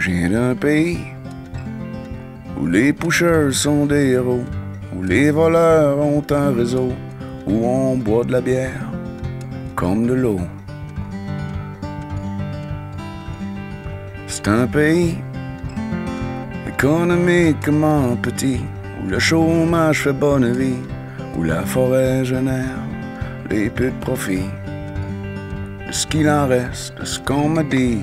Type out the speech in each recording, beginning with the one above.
Je viens d'un pays où les pushers sont des héros, où les voleurs ont un réseau, où on boit de la bière comme de l'eau. C'est un pays économiquement petit, où le chômage fait bonne vie, où la forêt génère les peu de profit. De ce qu'il en reste, de ce qu'on m'a dit.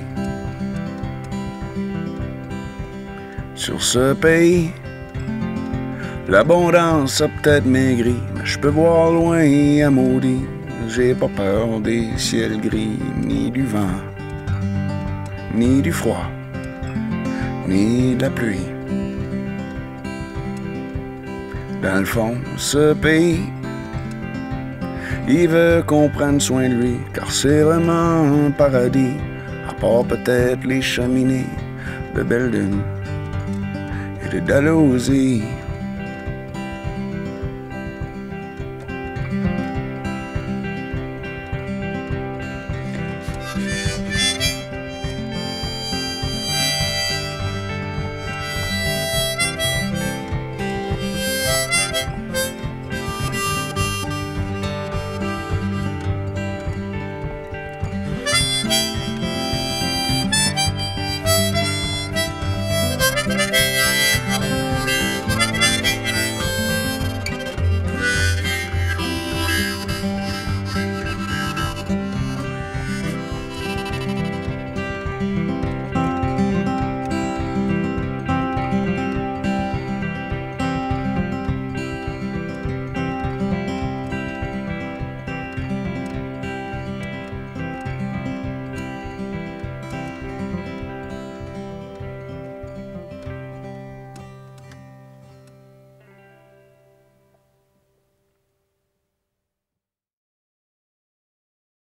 Sur ce pays, l'abondance a peut-être maigri, mais je peux voir loin à maudit. J'ai pas peur des ciels gris, ni du vent, ni du froid, ni de la pluie. Dans le fond, ce pays, il veut qu'on prenne soin de lui, car c'est vraiment un paradis, à part peut-être les cheminées de belles dunes et de Dalhousie.